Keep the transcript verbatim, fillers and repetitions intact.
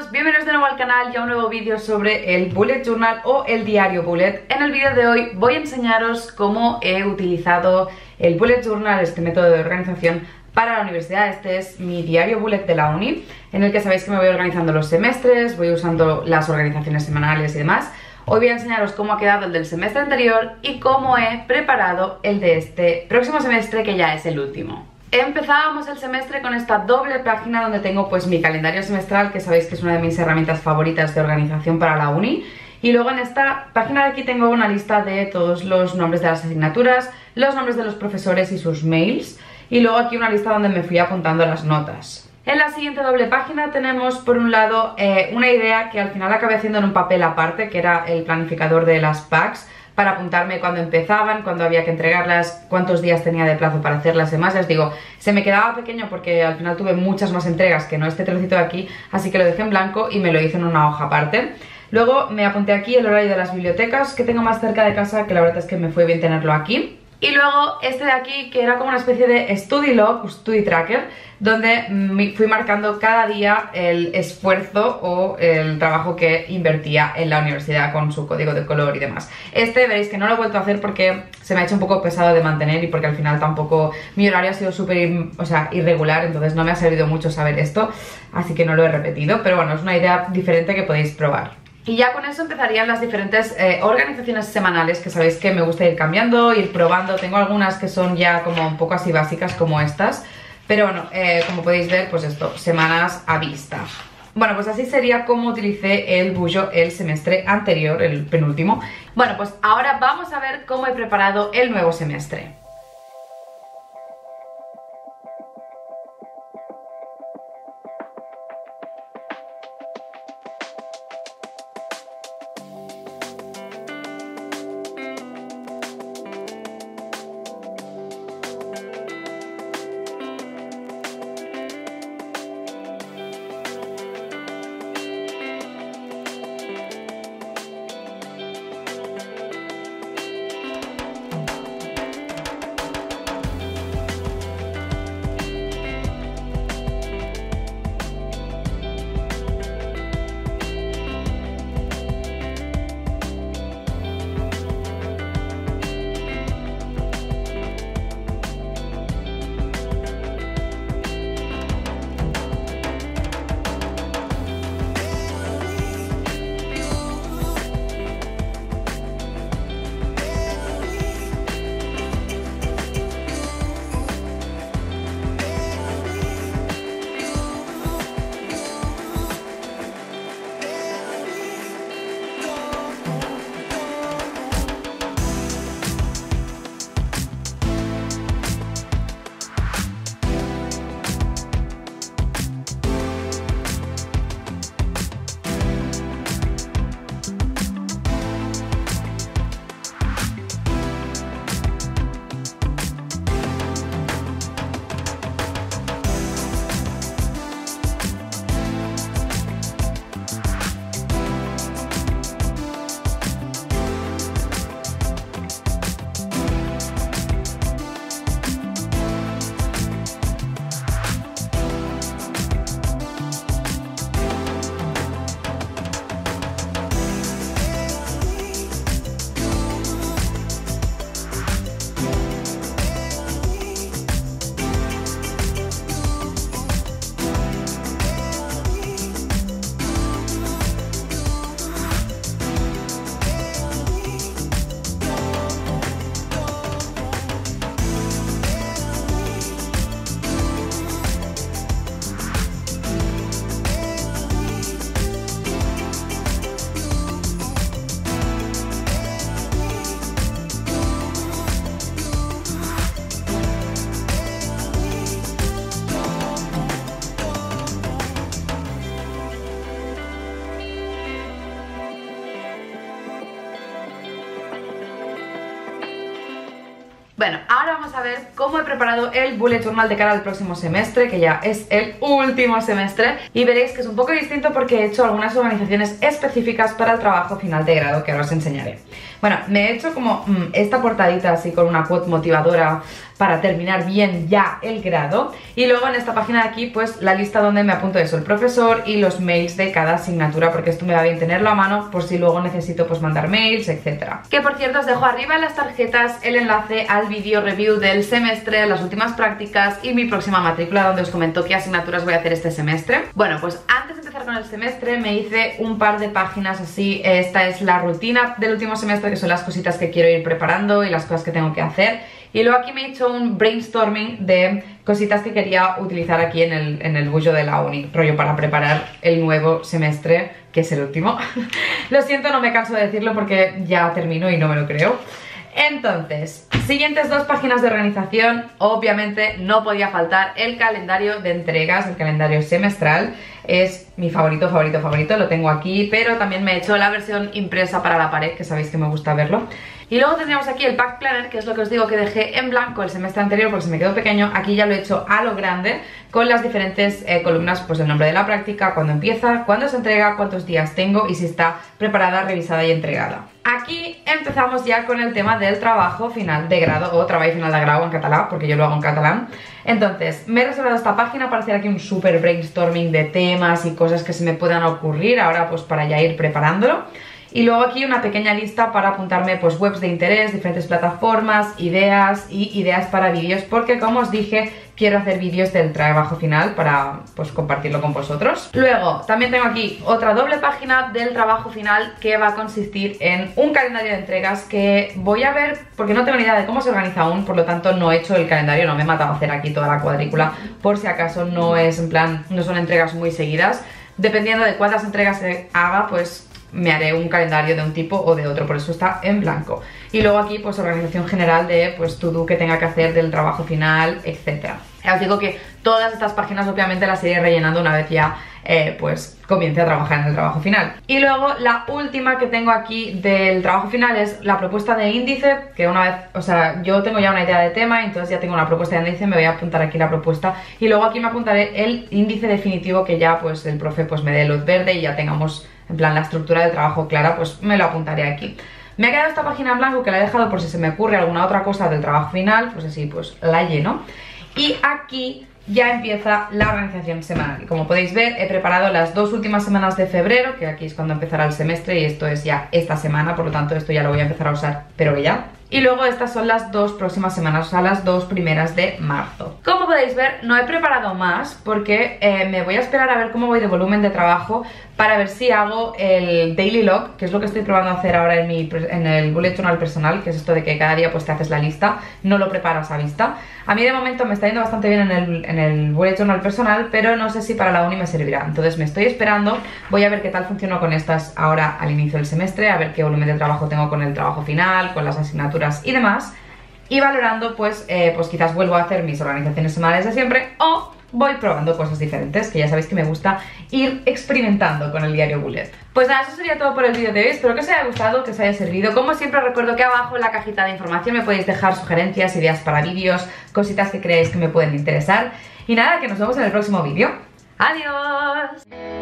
chicos, bienvenidos de nuevo al canal y a un nuevo vídeo sobre el Bullet Journal o el diario Bullet. En el vídeo de hoy voy a enseñaros cómo he utilizado el Bullet Journal, este método de organización, para la universidad. Este es mi diario Bullet de la uni, en el que sabéis que me voy organizando los semestres, voy usando las organizaciones semanales y demás. Hoy voy a enseñaros cómo ha quedado el del semestre anterior y cómo he preparado el de este próximo semestre, que ya es el último. Empezábamos el semestre con esta doble página donde tengo pues mi calendario semestral, que sabéis que es una de mis herramientas favoritas de organización para la uni. Y luego en esta página de aquí tengo una lista de todos los nombres de las asignaturas, los nombres de los profesores y sus mails. Y luego aquí una lista donde me fui apuntando las notas. En la siguiente doble página tenemos por un lado eh, una idea que al final acabé haciendo en un papel aparte, que era el planificador de las packs, para apuntarme cuándo empezaban, cuándo había que entregarlas, cuántos días tenía de plazo para hacerlas y demás. Ya os digo, se me quedaba pequeño porque al final tuve muchas más entregas que no este trocito de aquí, así que lo dejé en blanco y me lo hice en una hoja aparte. Luego me apunté aquí el horario de las bibliotecas que tengo más cerca de casa, que la verdad es que me fue bien tenerlo aquí. Y luego este de aquí, que era como una especie de study log, study tracker, donde fui marcando cada día el esfuerzo o el trabajo que invertía en la universidad con su código de color y demás. Este veréis que no lo he vuelto a hacer porque se me ha hecho un poco pesado de mantener y porque al final tampoco mi horario ha sido súper, o sea, irregular, entonces no me ha servido mucho saber esto, así que no lo he repetido, pero bueno, es una idea diferente que podéis probar. Y ya con eso empezarían las diferentes eh, organizaciones semanales, que sabéis que me gusta ir cambiando, ir probando. Tengo algunas que son ya como un poco así básicas como estas, pero bueno, eh, como podéis ver, pues esto, semanas a vista. Bueno, pues así sería como utilicé el Bullo el semestre anterior, el penúltimo. Bueno, pues ahora vamos a ver cómo he preparado el nuevo semestre. Bueno, ahora vamos a ver cómo he preparado el Bullet Journal de cara al próximo semestre, que ya es el último semestre, y veréis que es un poco distinto porque he hecho algunas organizaciones específicas para el trabajo final de grado, que ahora os enseñaré. Bueno, me he hecho como mmm, esta portadita así con una quote motivadora para terminar bien ya el grado. Y luego en esta página de aquí pues la lista donde me apunto eso, el profesor y los mails de cada asignatura, porque esto me va bien tenerlo a mano por si luego necesito pues mandar mails, etcétera. Que por cierto os dejo arriba en las tarjetas el enlace al vídeo review del semestre, las últimas prácticas y mi próxima matrícula, donde os comento qué asignaturas voy a hacer este semestre. Bueno, pues antes de empezar con el semestre me hice un par de páginas así. Esta es la rutina del último semestre, que son las cositas que quiero ir preparando y las cosas que tengo que hacer. Y luego aquí me he hecho un brainstorming de cositas que quería utilizar aquí en el, en el bullo de la uni, rollo para preparar el nuevo semestre, que es el último. Lo siento, no me canso de decirlo porque ya termino y no me lo creo. Entonces, siguientes dos páginas de organización. Obviamente no podía faltar el calendario de entregas, el calendario semestral. Es mi favorito, favorito, favorito, lo tengo aquí, pero también me he hecho la versión impresa para la pared, que sabéis que me gusta verlo. Y luego tendríamos aquí el Pack Planner, que es lo que os digo que dejé en blanco el semestre anterior porque se me quedó pequeño. Aquí ya lo he hecho a lo grande, con las diferentes eh, columnas, pues el nombre de la práctica, cuándo empieza, cuándo se entrega, cuántos días tengo y si está preparada, revisada y entregada. Aquí empezamos ya con el tema del trabajo final de grado, o trabajo final de grado en catalán, porque yo lo hago en catalán. Entonces, me he reservado esta página para hacer aquí un super brainstorming de temas y cosas que se me puedan ocurrir ahora, pues para ya ir preparándolo. Y luego aquí una pequeña lista para apuntarme pues webs de interés, diferentes plataformas, ideas y ideas para vídeos, porque como os dije, quiero hacer vídeos del trabajo final para pues compartirlo con vosotros. Luego también tengo aquí otra doble página del trabajo final, que va a consistir en un calendario de entregas que voy a ver, porque no tengo ni idea de cómo se organiza aún, por lo tanto no he hecho el calendario, no me he matado a hacer aquí toda la cuadrícula, por si acaso no es en plan, no son entregas muy seguidas. Dependiendo de cuántas entregas se haga, pues me haré un calendario de un tipo o de otro, por eso está en blanco. Y luego aquí pues organización general de pues to do que tenga que hacer del trabajo final, etcétera. Ya os digo que todas estas páginas obviamente las iré rellenando una vez ya eh, pues comience a trabajar en el trabajo final. Y luego la última que tengo aquí del trabajo final es la propuesta de índice, que una vez, o sea, yo tengo ya una idea de tema, entonces ya tengo una propuesta de índice, me voy a apuntar aquí la propuesta y luego aquí me apuntaré el índice definitivo, que ya pues el profe pues me dé luz verde y ya tengamos en plan la estructura del trabajo clara, pues me lo apuntaré aquí. Me ha quedado esta página en blanco que la he dejado por si se me ocurre alguna otra cosa del trabajo final, pues así pues la lleno. Y aquí ya empieza la organización semanal. Como podéis ver, he preparado las dos últimas semanas de febrero, que aquí es cuando empezará el semestre y esto es ya esta semana, por lo tanto esto ya lo voy a empezar a usar, pero ya. Y luego estas son las dos próximas semanas, o sea, las dos primeras de marzo. Como podéis ver, no he preparado más porque eh, me voy a esperar a ver cómo voy de volumen de trabajo para ver si hago el daily log, que es lo que estoy probando a hacer ahora en, mi, en el bullet journal personal, que es esto de que cada día pues te haces la lista, no lo preparas a vista. A mí de momento me está yendo bastante bien en el, en el bullet journal personal, pero no sé si para la uni me servirá. Entonces me estoy esperando, voy a ver qué tal funciono con estas ahora al inicio del semestre, a ver qué volumen de trabajo tengo con el trabajo final, con las asignaturas y demás, y valorando pues, eh, pues quizás vuelvo a hacer mis organizaciones semanales de siempre o voy probando cosas diferentes, que ya sabéis que me gusta ir experimentando con el diario Bullet. Pues nada, eso sería todo por el vídeo de hoy, espero que os haya gustado, que os haya servido. Como siempre recuerdo que abajo en la cajita de información me podéis dejar sugerencias, ideas para vídeos, cositas que creáis que me pueden interesar, y nada, que nos vemos en el próximo vídeo. ¡Adiós!